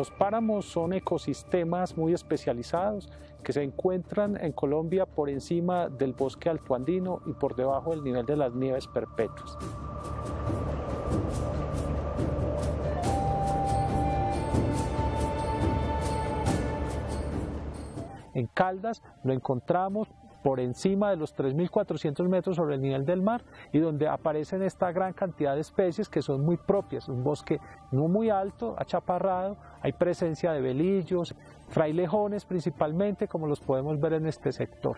Los páramos son ecosistemas muy especializados que se encuentran en Colombia por encima del bosque altoandino y por debajo del nivel de las nieves perpetuas. En Caldas lo encontramos por encima de los 3.400 metros sobre el nivel del mar y donde aparecen esta gran cantidad de especies que son muy propias, un bosque no muy alto, achaparrado, hay presencia de velillos, frailejones principalmente, como los podemos ver en este sector.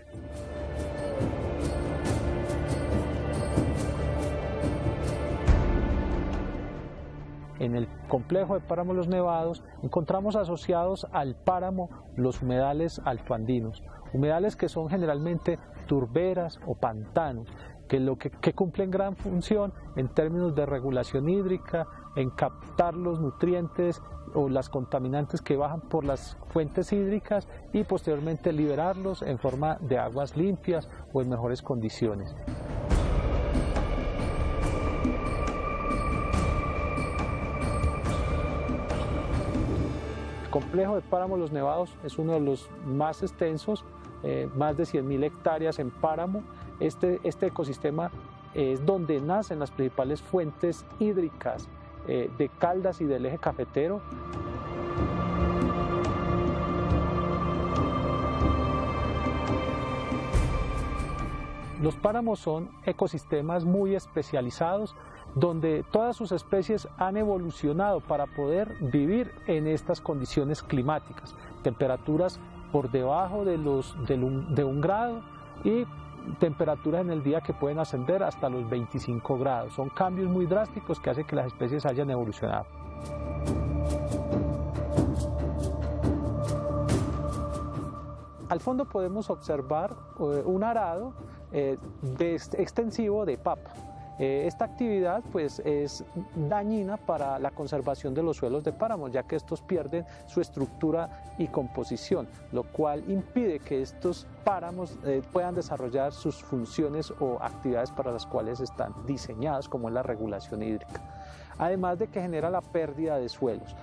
En el complejo de páramos Los Nevados encontramos asociados al páramo los humedales altoandinos, humedales que son generalmente turberas o pantanos, que cumplen gran función en términos de regulación hídrica, en captar los nutrientes o las contaminantes que bajan por las fuentes hídricas y posteriormente liberarlos en forma de aguas limpias o en mejores condiciones. El complejo de páramos Los Nevados es uno de los más extensos, más de 100.000 hectáreas en páramo. Este ecosistema es donde nacen las principales fuentes hídricas de Caldas y del eje cafetero. Los páramos son ecosistemas muy especializados donde todas sus especies han evolucionado para poder vivir en estas condiciones climáticas, temperaturas por debajo de 1 grado y temperaturas en el día que pueden ascender hasta los 25 grados. Son cambios muy drásticos que hacen que las especies hayan evolucionado. Al fondo podemos observar un arado extensivo de papa. Esta actividad pues, es dañina para la conservación de los suelos de páramos, ya que estos pierden su estructura y composición, lo cual impide que estos páramos puedan desarrollar sus funciones o actividades para las cuales están diseñados, como es la regulación hídrica. Además de que genera la pérdida de suelos.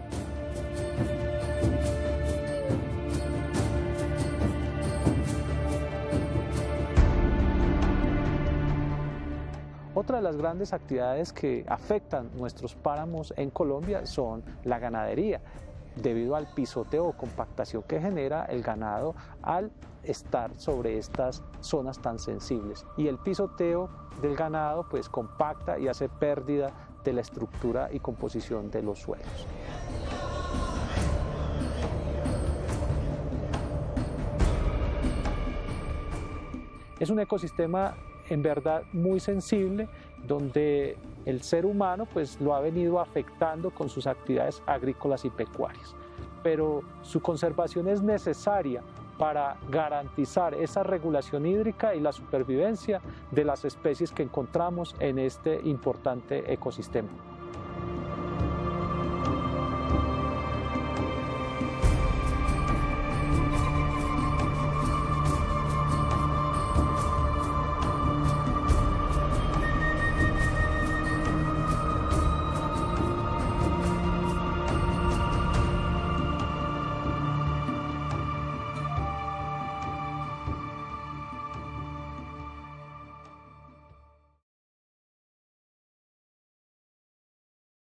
Otra de las grandes actividades que afectan nuestros páramos en Colombia son la ganadería, debido al pisoteo o compactación que genera el ganado al estar sobre estas zonas tan sensibles. Y el pisoteo del ganado pues compacta y hace pérdida de la estructura y composición de los suelos. Es un ecosistema en verdad muy sensible, donde el ser humano pues lo ha venido afectando con sus actividades agrícolas y pecuarias, pero su conservación es necesaria para garantizar esa regulación hídrica y la supervivencia de las especies que encontramos en este importante ecosistema.